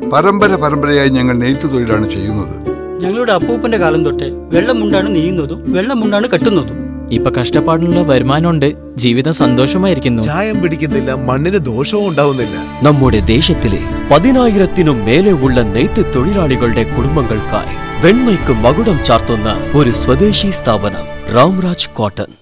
പരമ്പരയായി ഞങ്ങൾ നെയ്ത്ത് തൊഴിലാണ് ചെയ്യുന്നത്. ഞങ്ങളുടെ അപ്പൂപ്പന്റെ കാലം തൊട്ടേ വെള്ളമുണ്ടാണ് നെയ്യുന്നതും വെള്ളമുണ്ടാണ് കെട്ടുന്നതും. ഇപ്പൊ കഷ്ടപ്പാടിനുള്ള വരുമാനമുണ്ട്, ജീവിതം സന്തോഷമായിരിക്കുന്നു. ചായം പിടിക്കുന്നില്ല, മണ്ണിന് ദോഷവും ഉണ്ടാവുന്നില്ല. നമ്മുടെ ദേശത്തിലെ 10,000-നും മേലെ ഉള്ള നെയ്ത്ത് തൊഴിലാളികളുടെ കുടുംബങ്ങൾക്കായി വെണ്മയ്ക്ക് മകുടം ചാർത്തുന്ന ഒരു സ്വദേശി സ്ഥാപനം രാംരാജ് കോട്ടൺ.